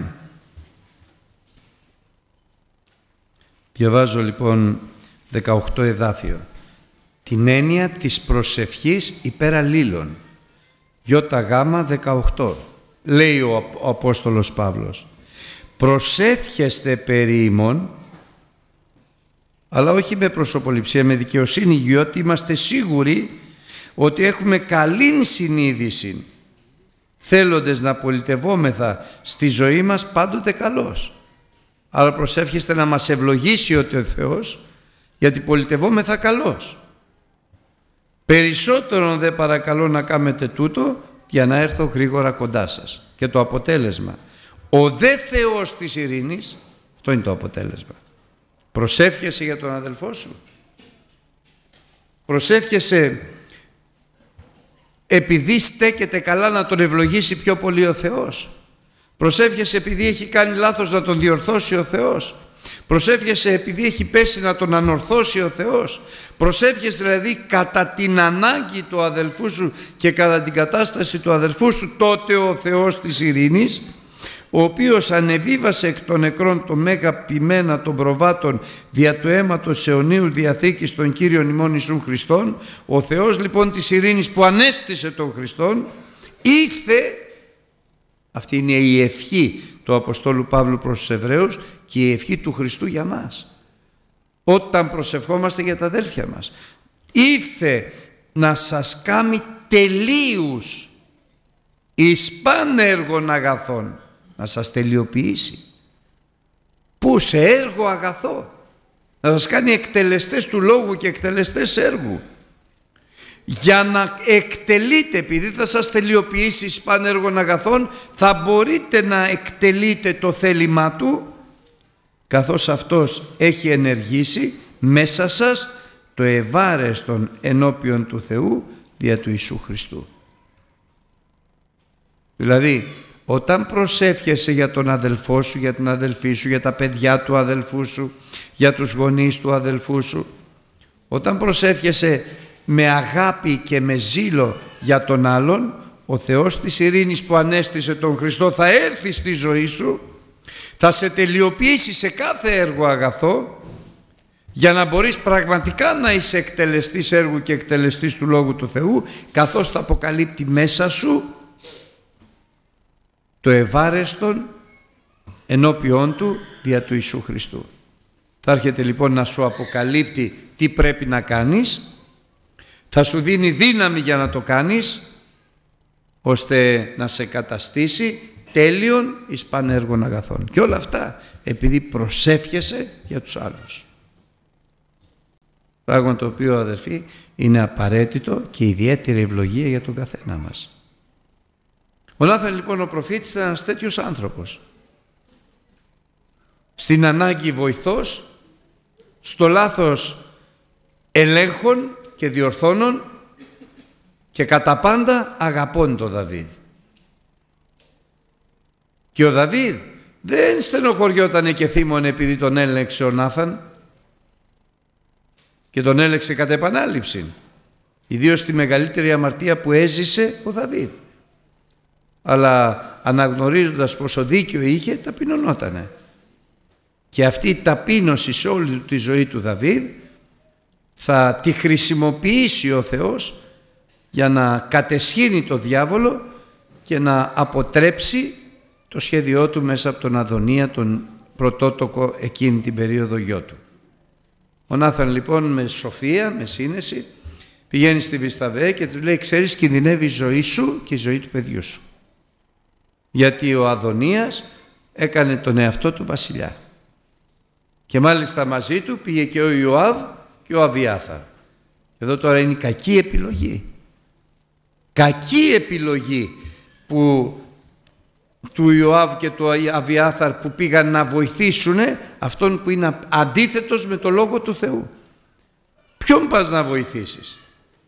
Διαβάζω λοιπόν 18 εδάφιο. Την έννοια της προσευχής υπέρ αλλήλων. ΙΓ 18. Λέει ο Απόστολος Παύλος. Προσεύχεστε περί ημών, αλλά όχι με προσωποληψία, με δικαιοσύνη, διότι είμαστε σίγουροι ότι έχουμε καλήν συνείδηση, θέλοντες να πολιτευόμεθα στη ζωή μας πάντοτε καλώς. Αλλά προσεύχεστε να μας ευλογήσει ο Θεός, γιατί πολιτευόμεθα καλώς. Περισσότερον δε παρακαλώ να κάνετε τούτο, για να έρθω γρήγορα κοντά σας. Και το αποτέλεσμα, ο δε Θεός της ειρήνης, αυτό είναι το αποτέλεσμα. Προσεύχεσαι για τον αδελφό σου. Προσεύχεσαι επειδή στέκεται καλά να τον ευλογήσει πιο πολύ ο Θεός. Προσεύχεσαι επειδή έχει κάνει λάθος να τον διορθώσει ο Θεός. Προσεύχεσαι επειδή έχει πέσει να τον ανορθώσει ο Θεός. Προσεύχεσαι δηλαδή κατά την ανάγκη του αδελφού σου και κατά την κατάσταση του αδελφού σου. Τότε ο Θεός της ειρήνης, ο οποίος ανεβίβασε εκ των νεκρών το μέγα ποιμένα των προβάτων δια του αίματος αιωνίου διαθήκης των Κύριων ημών Ιησούν Χριστών, ο Θεός λοιπόν της ειρήνης που ανέστησε τον Χριστόν, ήθε, αυτή είναι η ευχή του Αποστόλου Παύλου προς τους Εβραίους και η ευχή του Χριστού για μας, όταν προσευχόμαστε για τα αδέλφια μας, ήθε να σας κάνει τελείους εις παν έργων αγαθών, να σας τελειοποιήσει. Πού? Σε έργο αγαθό. Να σας κάνει εκτελεστές του λόγου και εκτελεστές έργου. Για να εκτελείτε, επειδή θα σας τελειοποιήσει εις παν έργων αγαθών, θα μπορείτε να εκτελείτε το θέλημά του, καθώς αυτός έχει ενεργήσει μέσα σας το ευάρεστον ενώπιον του Θεού δια του Ιησού Χριστού. Δηλαδή, όταν προσεύχεσαι για τον αδελφό σου, για την αδελφή σου, για τα παιδιά του αδελφού σου, για τους γονείς του αδελφού σου, όταν προσεύχεσαι με αγάπη και με ζήλο για τον άλλον, ο Θεός της ειρήνης που ανέστησε τον Χριστό θα έρθει στη ζωή σου, θα σε τελειοποιήσει σε κάθε έργο αγαθό, για να μπορείς πραγματικά να είσαι εκτελεστής έργου και εκτελεστής του Λόγου του Θεού, καθώς θα αποκαλύπτει μέσα σου το ευάρεστον ενώπιόν του δια του Ιησού Χριστού. Θα έρχεται λοιπόν να σου αποκαλύπτει τι πρέπει να κάνεις, θα σου δίνει δύναμη για να το κάνεις, ώστε να σε καταστήσει τέλειον εις παν έργων αγαθών. Και όλα αυτά επειδή προσεύχεσαι για τους άλλους. Πράγμα το οποίο, αδερφοί, είναι απαραίτητο και ιδιαίτερη ευλογία για τον καθένα μας. Ο Νάθαν λοιπόν ο προφήτης ήταν ένας τέτοιος άνθρωπος. Στην ανάγκη βοηθός, στο λάθος ελέγχων και διορθώνων και κατά πάντα αγαπών τον Δαβίδ. Και ο Δαβίδ δεν στενοχωριότανε και θύμωνε επειδή τον έλεξε ο Νάθαν, και τον έλεξε κατά επανάληψη, ιδίως τη μεγαλύτερη αμαρτία που έζησε ο Δαβίδ. Αλλά αναγνωρίζοντας πόσο δίκιο είχε, ταπεινωνότανε. Και αυτή η ταπείνωση σε όλη τη ζωή του Δαβίδ θα τη χρησιμοποιήσει ο Θεός για να κατεσχύνει το διάβολο και να αποτρέψει το σχέδιό του μέσα από τον Αδωνία, τον πρωτότοκο εκείνη την περίοδο γιο του. Ο Νάθαν λοιπόν με σοφία, με σύνεση, πηγαίνει στη Βισταβέ και του λέει: ξέρεις, κινδυνεύει η ζωή σου και η ζωή του παιδιού σου. Γιατί ο Αδωνίας έκανε τον εαυτό του βασιλιά. Και μάλιστα μαζί του πήγε και ο Ιωάβ και ο Αβιάθαρ. Εδώ τώρα είναι η κακή επιλογή. Κακή επιλογή του Ιωάβ και του Αβιάθαρ που πήγαν να βοηθήσουν αυτόν που είναι αντίθετος με το Λόγο του Θεού. Ποιον πας να βοηθήσεις?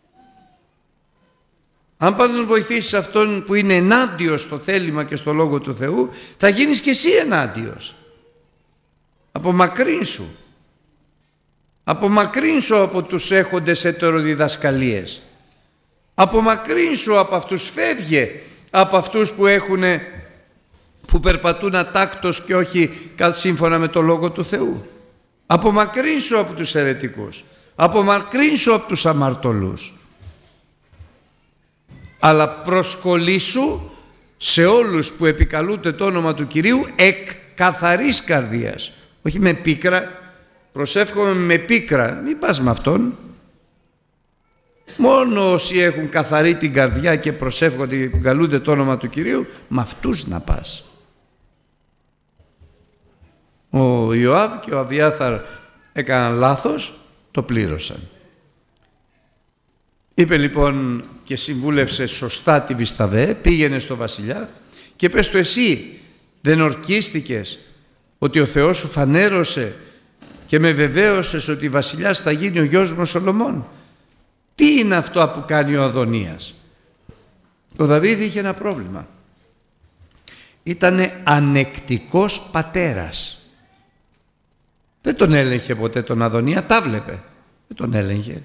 Αν πας να βοηθήσεις αυτόν που είναι ενάντιος στο θέλημα και στο Λόγο του Θεού, θα γίνεις και εσύ ενάντιος. Απομακρύνσου. Απομακρύνσου από τους έχοντες ετεροδιδασκαλίες. Απομακρύνσου από αυτούς, φεύγε από αυτούς που περπατούν ατάκτως και όχι σύμφωνα με το Λόγο του Θεού. Απομακρύνσου από τους αιρετικούς. Απομακρύνσου από τους αμαρτωλούς. Αλλά προσκολήσου σε όλους που επικαλούνται το όνομα του Κυρίου εκ καθαρής καρδίας. Όχι με πίκρα. Προσεύχομαι με πίκρα. Μην πας με αυτόν. Μόνο όσοι έχουν καθαρή την καρδιά και προσεύχονται και επικαλούνται το όνομα του Κυρίου, με αυτούς να πας. Ο Ιωάβ και ο Αβιάθαρ έκαναν λάθος, το πλήρωσαν. Είπε λοιπόν και συμβούλευσε σωστά τη Βισταβέ, πήγαινε στο βασιλιά και πες του, εσύ δεν ορκίστηκες ότι ο Θεός σου φανέρωσε και με βεβαίωσες ότι βασιλιάς θα γίνει ο γιος μου ο Σολομών? Τι είναι αυτό που κάνει ο Αδωνίας? Ο Δαβίδ είχε ένα πρόβλημα. Ήτανε ανεκτικός πατέρας. Δεν τον έλεγχε ποτέ τον Αδωνία, τα βλέπε. Δεν τον έλεγχε.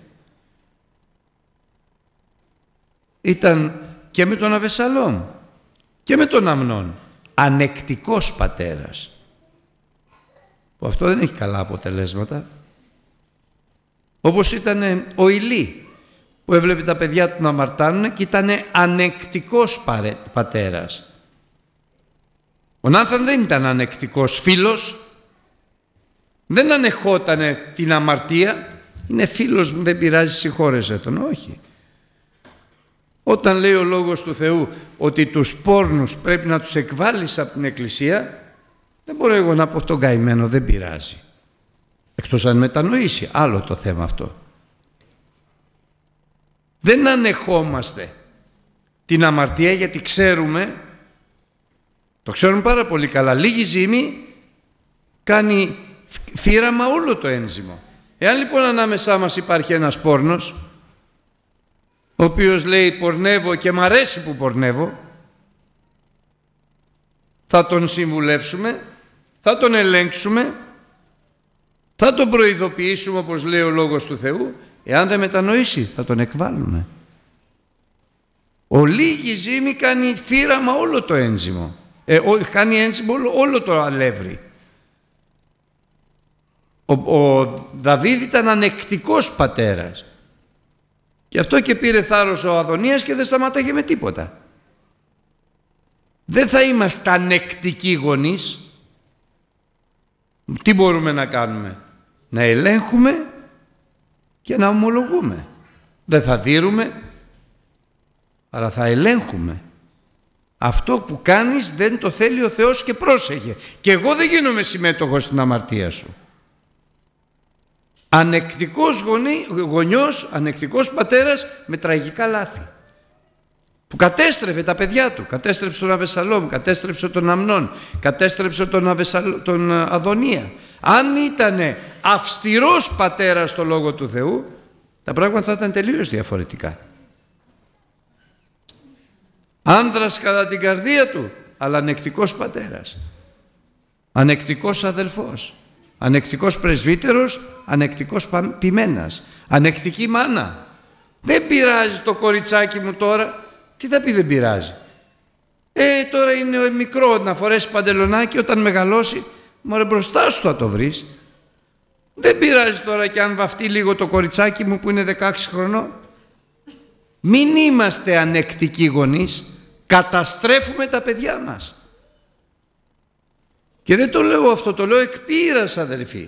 Ήταν και με τον Αβεσσαλόμ και με τον Αμνών ανεκτικός πατέρας. Που αυτό δεν έχει καλά αποτελέσματα. Όπως ήταν ο Ηλί που έβλεπε τα παιδιά του να αμαρτάνουν και ήταν ανεκτικός πατέρας. Ο Νάθαν δεν ήταν ανεκτικός φίλος, δεν ανεχότανε την αμαρτία. Είναι φίλος μου, δεν πειράζει, συγχώρεσέ τον. Όχι. Όταν λέει ο Λόγος του Θεού ότι τους πόρνους πρέπει να τους εκβάλεις από την Εκκλησία, δεν μπορώ εγώ να πω τον καημένο, δεν πειράζει. Εκτός αν μετανοήσει, άλλο το θέμα αυτό. Δεν ανεχόμαστε την αμαρτία γιατί ξέρουμε, το ξέρουμε πάρα πολύ καλά, λίγη ζύμη κάνει φύραμα όλο το ένζυμο. Εάν λοιπόν ανάμεσά μας υπάρχει ένας πόρνος, ο οποίος λέει πορνεύω και μ' αρέσει που πορνεύω, θα τον συμβουλεύσουμε, θα τον ελέγξουμε, θα τον προειδοποιήσουμε όπως λέει ο Λόγος του Θεού. Εάν δεν μετανοήσει θα τον εκβάλουμε. Ο λίγη ζύμη κάνει φύραμα όλο το ένζυμο, κάνει ένζυμο όλο το αλεύρι. Ο Δαβίδ ήταν ανεκτικός πατέρας. Γι' αυτό και πήρε θάρρος ο Αδωνίας και δεν σταματάγε με τίποτα. Δεν θα είμαστε ανεκτικοί γονείς. Τι μπορούμε να κάνουμε? Να ελέγχουμε και να ομολογούμε. Δεν θα δείρουμε, αλλά θα ελέγχουμε. Αυτό που κάνεις δεν το θέλει ο Θεός και πρόσεχε. Και εγώ δεν γίνομαι συμμέτοχος στην αμαρτία σου. Ανεκτικός γονιός, ανεκτικός πατέρας με τραγικά λάθη. Που κατέστρεφε τα παιδιά του. Κατέστρεψε τον Αβεσσαλόμ, κατέστρεψε τον Αμνών, κατέστρεψε τον Αδωνία. Αν ήταν αυστηρός πατέρας στο Λόγο του Θεού, τα πράγματα θα ήταν τελείως διαφορετικά. Άνδρας κατά την καρδία του, αλλά ανεκτικός πατέρας. Ανεκτικός αδελφός. Ανεκτικός πρεσβύτερος, ανεκτικός ποιμένας. Ανεκτική μάνα. Δεν πειράζει το κοριτσάκι μου τώρα. Τι θα πει δεν πειράζει? Τώρα είναι μικρό να φορέσει παντελονάκι, όταν μεγαλώσει, μωρέ μπροστά σου θα το βρεις. Δεν πειράζει τώρα και αν βαφτεί λίγο το κοριτσάκι μου που είναι 16 χρονών. Μην είμαστε ανεκτικοί γονείς. Καταστρέφουμε τα παιδιά μας. Και δεν το λέω αυτό, το λέω εκ πείρας, αδελφοί.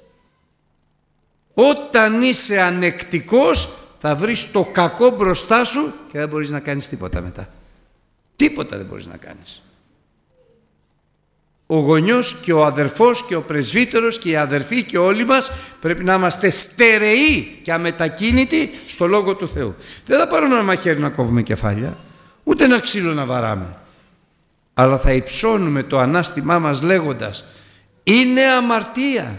Όταν είσαι ανεκτικός θα βρεις το κακό μπροστά σου και δεν μπορείς να κάνεις τίποτα μετά. Τίποτα δεν μπορείς να κάνεις. Ο γονιός και ο αδερφός και ο πρεσβύτερος και οι αδερφοί και όλοι μας πρέπει να είμαστε στερεοί και αμετακίνητοι στο Λόγο του Θεού. Δεν θα πάρουμε ένα μαχαίρι να κόβουμε κεφάλια, ούτε ένα ξύλο να βαράμε. Αλλά θα υψώνουμε το ανάστημά μας λέγοντας είναι αμαρτία.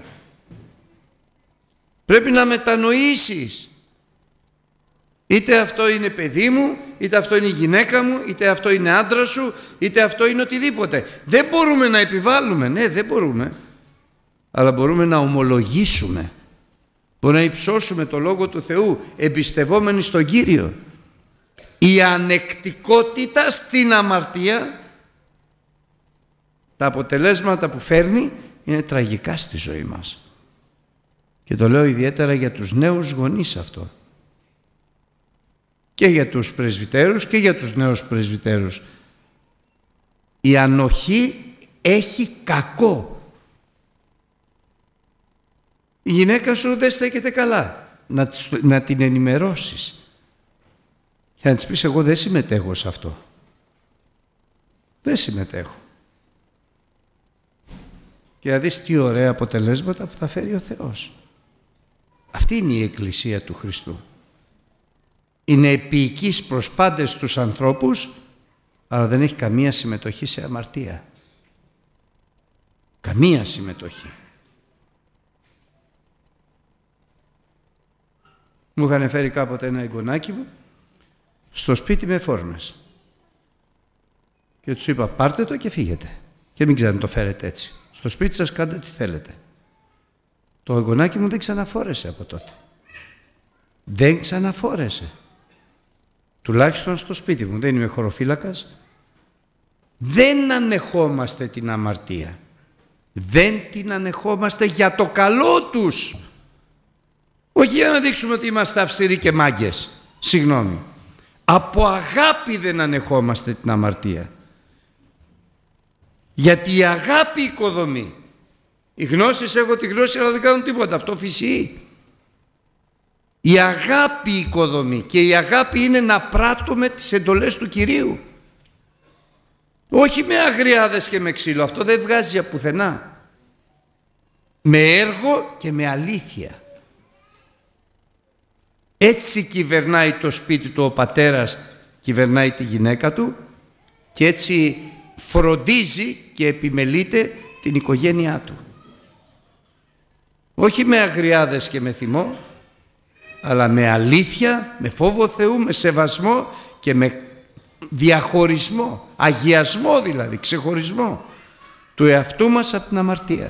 Πρέπει να μετανοήσεις. Είτε αυτό είναι παιδί μου, είτε αυτό είναι η γυναίκα μου, είτε αυτό είναι άντρα σου, είτε αυτό είναι οτιδήποτε. Δεν μπορούμε να επιβάλλουμε, ναι δεν μπορούμε. αλλά μπορούμε να ομολογήσουμε, μπορούμε να υψώσουμε το Λόγο του Θεού εμπιστευόμενοι στον Κύριο. Η ανεκτικότητα στην αμαρτία, τα αποτελέσματα που φέρνει είναι τραγικά στη ζωή μας. Και το λέω ιδιαίτερα για τους νέους γονείς αυτό. Και για τους πρεσβυτέρους και για τους νέους πρεσβυτέρους. Η ανοχή έχει κακό. Η γυναίκα σου δεν στέκεται καλά. Να την ενημερώσεις. Για να της πεις, εγώ δεν συμμετέχω σε αυτό. Δεν συμμετέχω. Και να δεις τι ωραία αποτελέσματα που θα φέρει ο Θεός. Αυτή είναι η Εκκλησία του Χριστού. Είναι επίοικης προς πάντες τους ανθρώπους, αλλά δεν έχει καμία συμμετοχή σε αμαρτία. Καμία συμμετοχή. Μου είχαν φέρει κάποτε ένα εγγονάκι μου στο σπίτι με φόρμες. Και τους είπα, πάρτε το και φύγετε. Και μην το φέρετε έτσι. Στο σπίτι σας κάντε τι θέλετε. Το εγγονάκι μου δεν ξαναφόρεσε από τότε. Δεν ξαναφόρεσε. Τουλάχιστον στο σπίτι μου. Δεν είμαι χωροφύλακας. Δεν ανεχόμαστε την αμαρτία. Δεν την ανεχόμαστε για το καλό τους. Όχι για να δείξουμε ότι είμαστε αυστηροί και μάγκες. Συγγνώμη. Από αγάπη δεν ανεχόμαστε την αμαρτία. Γιατί η αγάπη οικοδομεί. Οι γνώσεις, έχω τη γνώση αλλά δεν κάνουν τίποτα. Αυτό φυσεί. Η αγάπη οικοδομεί και η αγάπη είναι να πράττουμε τις εντολές του Κυρίου. Όχι με αγριάδες και με ξύλο. Αυτό δεν βγάζει από πουθενά. Με έργο και με αλήθεια. Έτσι κυβερνάει το σπίτι του ο πατέρας, κυβερνάει τη γυναίκα του και έτσι φροντίζει και επιμελείται την οικογένειά του. Όχι με αγριάδες και με θυμό, αλλά με αλήθεια, με φόβο Θεού, με σεβασμό και με διαχωρισμό, αγιασμό δηλαδή, ξεχωρισμό του εαυτού μας από την αμαρτία.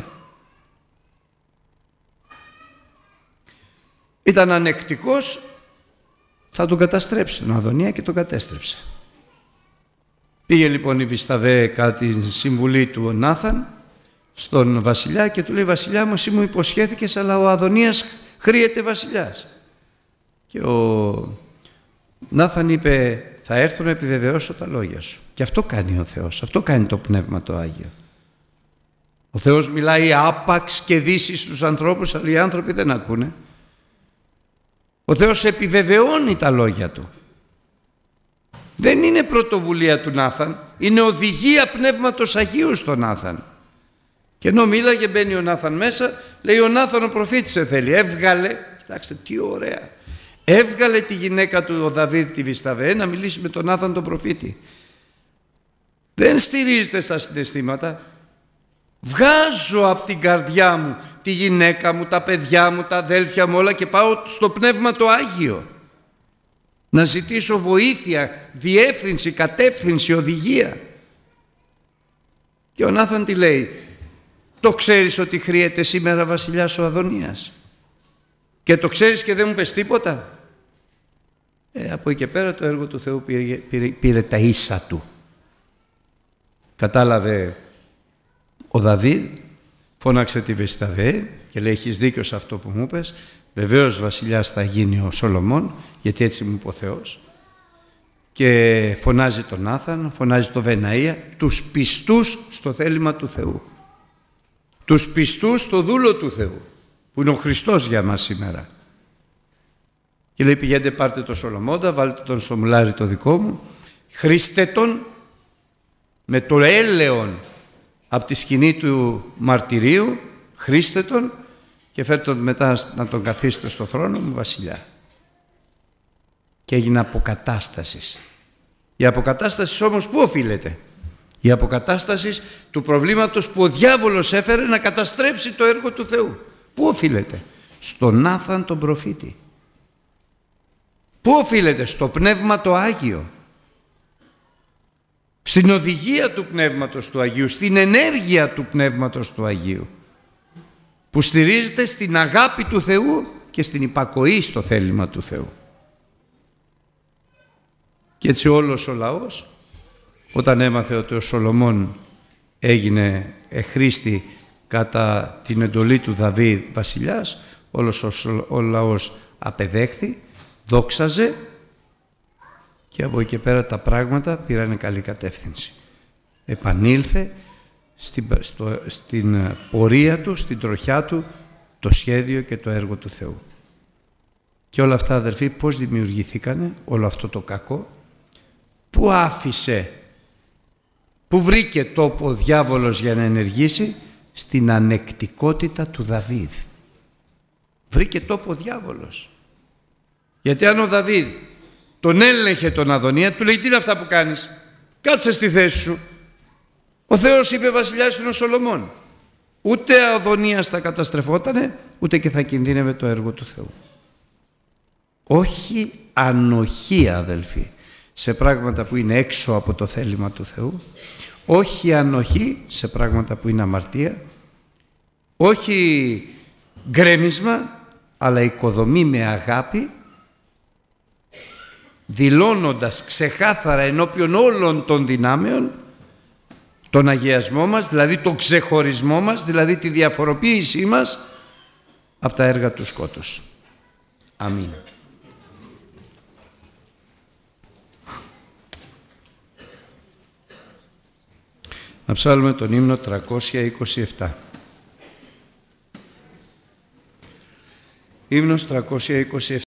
Ήταν ανεκτικός, θα τον καταστρέψει τον Αδωνία και τον κατέστρεψε. Πήγε λοιπόν η Βισταβέ κατά τη συμβουλή του ο Νάθαν στον βασιλιά και του λέει, βασιλιά μου, εσύ μου υποσχέθηκες, αλλά ο Αδωνίας χρείεται βασιλιάς. Και ο Νάθαν είπε, θα έρθω να επιβεβαιώσω τα λόγια σου. Και αυτό κάνει ο Θεός, αυτό κάνει το Πνεύμα το Άγιο. Ο Θεός μιλάει άπαξ και δύση στους ανθρώπους, αλλά οι άνθρωποι δεν ακούνε. Ο Θεός επιβεβαιώνει τα λόγια του. Δεν είναι πρωτοβουλία του Νάθαν, είναι οδηγία Πνεύματος Αγίου στον Νάθαν. Και ενώ μίλαγε, μπαίνει ο Νάθαν μέσα, λέει, ο Νάθαν ο προφήτης σε θέλει. Έβγαλε, κοιτάξτε τι ωραία, έβγαλε τη γυναίκα του ο Δαβίδ τη Βισταβέ να μιλήσει με τον Νάθαν τον προφήτη. Δεν στηρίζεται στα συναισθήματα. Βγάζω από την καρδιά μου τη γυναίκα μου, τα παιδιά μου, τα αδέλφια μου όλα και πάω στο Πνεύμα το Άγιο. Να ζητήσω βοήθεια, διεύθυνση, κατεύθυνση, οδηγία. Και ο Νάθαν τι λέει, το ξέρεις ότι χρειέται σήμερα βασιλιάς ο Αδωνίας και το ξέρεις και δεν μου πες τίποτα. Από εκεί και πέρα το έργο του Θεού πήρε τα ίσα του. Κατάλαβε ο Δαβίδ, φώναξε τη Βισταβέ και λέει, έχεις δίκιο σε αυτό που μου πες, βεβαίως βασιλιάς θα γίνει ο Σολομών, γιατί έτσι μου είπε ο Θεός. Και φωνάζει τον Νάθαν, φωνάζει τον Βεναΐα, τους πιστούς στο θέλημα του Θεού. Τους πιστούς στο δούλο του Θεού, που είναι ο Χριστός για μας σήμερα. Και λέει, πηγαίνετε πάρτε τον Σολομώντα, βάλτε τον στο μουλάρι το δικό μου, χρήστε τον με το έλεον από τη σκηνή του μαρτυρίου, χρήστε τον και φέρτε τον μετά να τον καθίσετε στο θρόνο μου βασιλιά. Και έγινε αποκατάσταση. Η αποκατάσταση όμως πού οφείλεται? Η αποκατάσταση του προβλήματος που ο διάβολος έφερε να καταστρέψει το έργο του Θεού. Πού οφείλεται? Στον Νάθαν τον προφήτη. Πού οφείλεται? Στο Πνεύμα το Άγιο. Στην οδηγία του Πνεύματος του Αγίου, στην ενέργεια του Πνεύματος του Αγίου. που στηρίζεται στην αγάπη του Θεού και στην υπακοή στο θέλημα του Θεού. Και έτσι όλος ο λαός, όταν έμαθε ότι ο Σολομών έγινε χρήστη κατά την εντολή του Δαβίδ βασιλιάς, όλος ο λαός απεδέχθη, δόξαζε και από εκεί και πέρα τα πράγματα πήραν καλή κατεύθυνση. Επανήλθε στην πορεία του, στην τροχιά του, το σχέδιο και το έργο του Θεού. Και όλα αυτά, αδερφοί, πώς δημιουργηθήκανε, όλο αυτό το κακό, που άφησε, που βρήκε τόπο ο διάβολος για να ενεργήσει? Στην ανεκτικότητα του Δαβίδ. Βρήκε τόπο ο διάβολος. Γιατί αν ο Δαβίδ τον έλεγχε τον Αδωνία, του λέει: τι είναι αυτά που κάνεις, κάτσε στη θέση σου. Ο Θεός είπε βασιλιάς είναι ο Σολομών. Ούτε ο Αδωνίας θα καταστρεφότανε, ούτε και θα κινδύνευε το έργο του Θεού. Όχι ανοχή, αδελφοί, σε πράγματα που είναι έξω από το θέλημα του Θεού. Όχι ανοχή σε πράγματα που είναι αμαρτία. Όχι γκρέμισμα, αλλά οικοδομή με αγάπη, δηλώνοντας ξεκάθαρα ενώπιον όλων των δυνάμεων τον αγιασμό μας, δηλαδή τον ξεχωρισμό μας, δηλαδή τη διαφοροποίησή μας από τα έργα του σκότους. Αμήν. Να ψάλουμε τον ύμνο 327. Ύμνος 327.